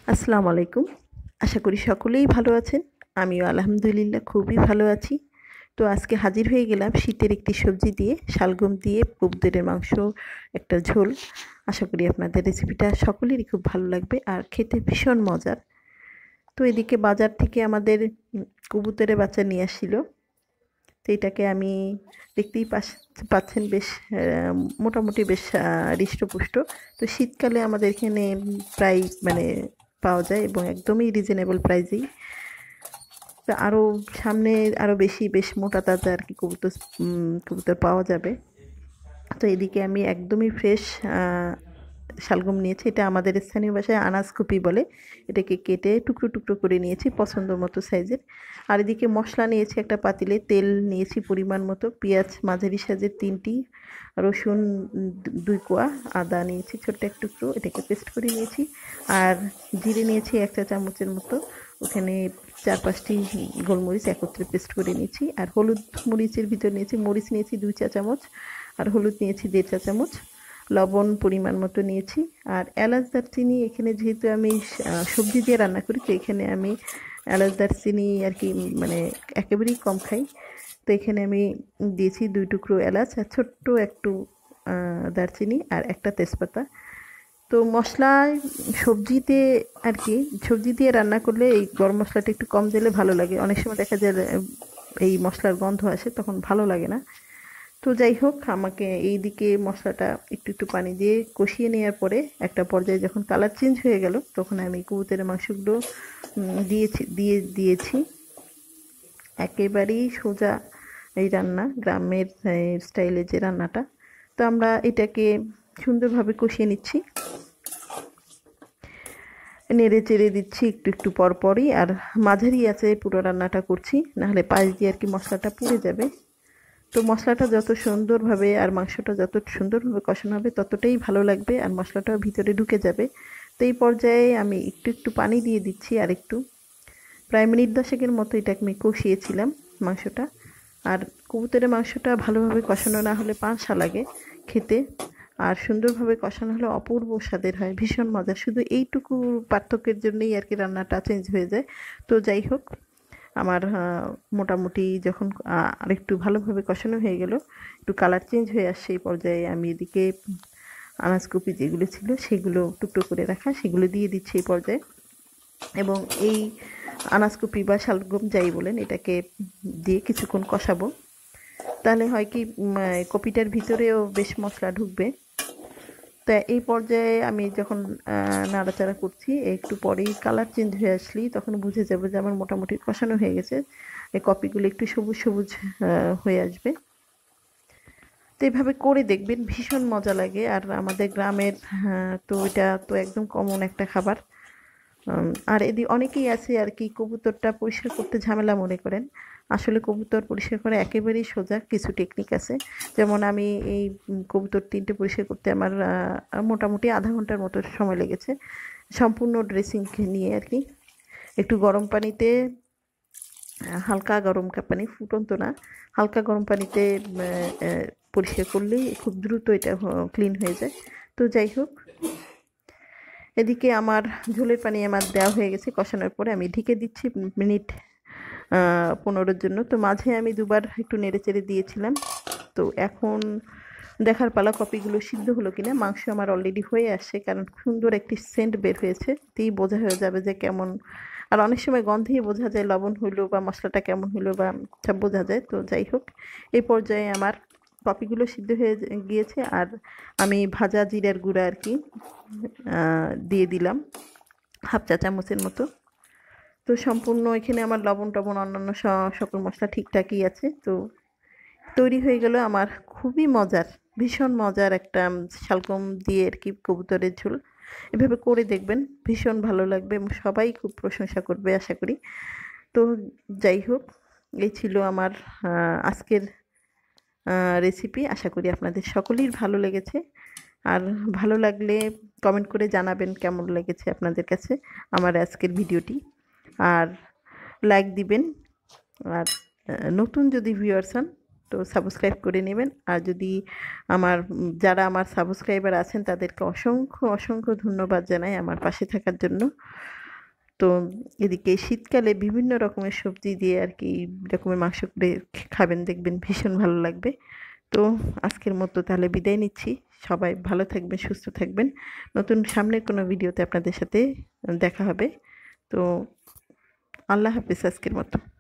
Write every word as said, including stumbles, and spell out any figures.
আসসালামু আলাইকুম। আশা করি সকলেই ভালো আছেন। আমিও আলহামদুলিল্লাহ খুবই ভালো আছি। তো আজকে হাজির হয়ে গেলাম শীতের একটি সবজি দিয়ে, শালগম দিয়ে কবুতরের মাংস একটা ঝোল। আশা করি আপনাদের রেসিপিটা সকলেরই খুব ভালো লাগবে আর খেতে ভীষণ মজার। তো এদিকে বাজার থেকে আমাদের উম কবুতরের বাচ্চা নিয়ে আসছিল। তো এটাকে আমি দেখতেই পাস পাচ্ছেন বেশ আ মোটামুটি বেশ আ হৃষ্টপুষ্ট। তো শীতকালে আমাদের এখানে উম প্রায় মানে পাওয়া যায় এবং একদমই রিজনেবল প্রাইসেই। তো আরও সামনে আরও বেশি বেশ মোটা তাজা আর কি কবুতর উম কবুতর পাওয়া যাবে। তো এদিকে আমি একদমই ফ্রেশ আ শালগম নিয়েছি। এটা আমাদের স্থানীয় ভাষায় আনাজকপি বলে। এটাকে কেটে টুকরো, টুকরো করে নিয়েছি পছন্দ মতো সাইজের। আর এদিকে মসলা নিয়েছি একটা পাতিলে, তেল নিয়েছি পরিমাণ মতো, পেঁয়াজ মাঝারি সাইজের তিনটি, রসুন উম দুই কোয়া, আদা নিয়েছি ছোট্ট এক টুকরো, এটাকে পেস্ট করে নিয়েছি। আর জিরে নিয়েছি এক চা চামচের মতো, ওখানে চার পাঁচটি গোলমরিচ একত্রে পেস্ট করে নিয়েছি। আর হলুদ মরিচের ভিতর নিয়েছি, মরিচ নিয়েছি দুই চা চামচ, আর হলুদ নিয়েছি দেড় চা চামচ, লবণ পরিমাণ মতো নিয়েছি। আর এলাচ দারচিনি এখানে যেহেতু আমি সবজি দিয়ে রান্না করি, তো এখানে আমি এলাচ দারচিনি আর কি মানে একেবারেই কম খাই। তো এখানে আমি দিয়েছি দুই টুকরো এলাচ আর ছোট্ট একটু দারচিনি আর একটা তেজপাতা। তো মশলায় সবজিতে আর কি সবজি দিয়ে রান্না করলে এই গরম মশলাটা একটু কম দিলে ভালো লাগে। অনেক সময় দেখা যায় এই মশলার গন্ধ আসে, তখন ভালো লাগে না। তো যাই হোক, আমাকে এই দিকে মশলাটা একটু একটু পানি দিয়ে কষিয়ে নেওয়ার পরে একটা পর্যায়ে যখন কালার চেঞ্জ হয়ে গেল, তখন আমি কবুতরের মাংসগুলো দিয়েছি দিয়ে দিয়েছি একেবারেই সোজা এই রান্না, গ্রামের স্টাইলে যে রান্নাটা। তো আমরা এটাকে সুন্দরভাবে কষিয়ে নিচ্ছি, নেড়ে চেড়ে দিচ্ছি একটু একটু পরপরই। আর মাঝারি আছে পুরো রান্নাটা করছি, নাহলে পাশ দিয়ে আর কি মশলাটা পুড়ে যাবে। তো মশলাটা যত সুন্দরভাবে আর মাংসটা যত সুন্দরভাবে কষানো হবে ততটাই ভালো লাগবে আর মশলাটাও ভিতরে ঢুকে যাবে। তো এই পর্যায়ে আমি একটু একটু পানি দিয়ে দিচ্ছি, আর একটু প্রায় মিনিট দশেকের মতো এটা আমি কষিয়েছিলাম মাংসটা। আর কবুতরের মাংসটা ভালোভাবে কষানো না হলে পাঁচা লাগে খেতে, আর সুন্দরভাবে কষানো হলে অপূর্ব স্বাদের হয়, ভীষণ মজা। শুধু এইটুকু পার্থক্যের জন্যই আর কি রান্নাটা চেঞ্জ হয়ে যায়। তো যাই হোক, আমার মোটামুটি যখন আরেকটু ভালোভাবে কষানো হয়ে গেল, একটু কালার চেঞ্জ হয়ে আসছে, এই পর্যায়ে আমি এদিকে আনাজকপি যেগুলো ছিল সেগুলো টুকরো করে রাখা সেগুলো দিয়ে দিচ্ছি এই পর্যায়ে। এবং এই আনাজকপি বা শালগম যাই বলেন, এটাকে দিয়ে কিছুক্ষণ কষাবো। তাহলে হয় কি কপিটার ভিতরেও বেশ মশলা ঢুকবে। তা এই পর্যায়ে আমি যখন নাড়াচাড়া করছি, একটু পরেই কালার চেঞ্জ হয়ে আসলেই তখন বুঝে যাবে যে আমার মোটামুটি কষানো হয়ে গেছে। এই কপিগুলো একটু সবুজ সবুজ হয়ে আসবে। তো এইভাবে করে দেখবেন, ভীষণ মজা লাগে। আর আমাদের গ্রামের তো এটা তো একদম কমন একটা খাবার। আর এদি অনেকেই আছে আর কি কবুতরটা পরিষ্কার করতে ঝামেলা মনে করেন। আসলে কবুতর পরিষ্কার করা একেবারেই সোজা, কিছু টেকনিক আছে। যেমন আমি এই কবুতর তিনটে পরিষ্কার করতে আমার মোটামুটি আধা ঘন্টার মতো সময় লেগেছে, সম্পূর্ণ ড্রেসিং নিয়ে আর কি। একটু গরম পানিতে, হালকা গরম পানি, ফুটন্ত না, হালকা গরম পানিতে পরিষ্কার করলেই খুব দ্রুত এটা ক্লিন হয়ে যায়। তো যাই হোক, এদিকে আমার ঝোলের পানি আমার দেওয়া হয়ে গেছে, কষানোর পরে আমি ঢেকে দিচ্ছি মিনিট পনেরোর জন্য। তো মাঝে আমি দুবার একটু নেড়ে চেড়ে দিয়েছিলাম। তো এখন দেখার পালা কপিগুলো সিদ্ধ হলো কিনা। মাংস আমার অলরেডি হয়ে আসছে, কারণ সুন্দর একটি সেন্ট বের হয়েছে, তেই বোঝা হয়ে যাবে যে কেমন। আর অনেক সময় গন্ধেই বোঝা যায় লবণ হইলো বা মশলাটা কেমন হইলো বা সব বোঝা যায়। তো যাই হোক, এই পর্যায়ে আমার কপিগুলো সিদ্ধ হয়ে গিয়েছে, আর আমি ভাজা জিরার গুঁড়া আর কি দিয়ে দিলাম হাফ চা চামচের মতো। তো সম্পূর্ণ এখানে আমার লবণ টবণ অন্যান্য সকল মশলা ঠিকঠাকই আছে। তো তৈরি হয়ে গেল আমার খুবই মজার, ভীষণ মজার একটা শালগম দিয়ে আর কি কবুতরের ঝোল। এভাবে করে দেখবেন, ভীষণ ভালো লাগবে এবং সবাই খুব প্রশংসা করবে আশা করি। তো যাই হোক, এই ছিল আমার আজকের রেসিপি। আশা করি আপনাদের সকলেই ভালো লেগেছে। আর ভালো লাগলে কমেন্ট করে জানাবেন কেমন লেগেছে আপনাদের কাছে আমার আজকের ভিডিওটি, আর লাইক দিবেন। আর নতুন যদি ভিউয়ার্স হন তো তো সাবস্ক্রাইব করে নেবেন। আর যদি আমার যারা আমার সাবস্ক্রাইবার আছেন তাদেরকে অসংখ্য অসংখ্য ধন্যবাদ জানাই আমার পাশে থাকার জন্য। তো এদিকে শীতকালে বিভিন্ন রকমের সবজি দিয়ে আর কি রকমের মাংস করে খাবেন, দেখবেন ভীষণ ভালো লাগবে। তো আজকের মতো তাহলে বিদায় নিচ্ছি। সবাই ভালো থাকবেন, সুস্থ থাকবেন। নতুন সামনের কোনো ভিডিওতে আপনাদের সাথে দেখা হবে। তো আল্লাহ হাফেজ আজকের মতো।